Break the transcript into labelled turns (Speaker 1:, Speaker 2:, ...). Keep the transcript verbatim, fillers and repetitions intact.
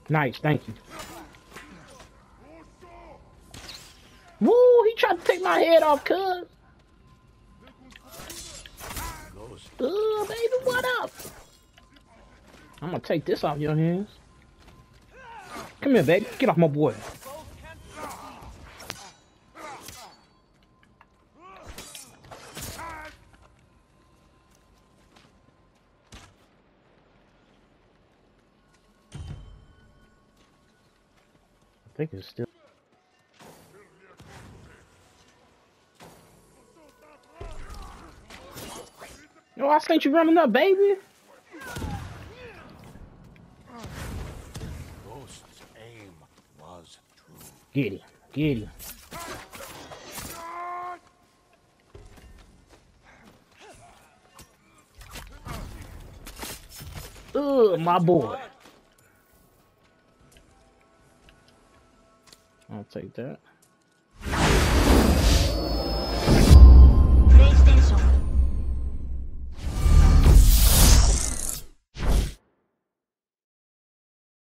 Speaker 1: Nice, thank you. Woo, he tried to take my head off, cuz. Uh, baby, what up? I'm gonna take this off your hands. Come here, baby. Get off my boy. I think it's still. No, I seen you running up, baby.
Speaker 2: Ghost's aim was true.
Speaker 1: Get him, get him. Ugh, my boy. I'll take that.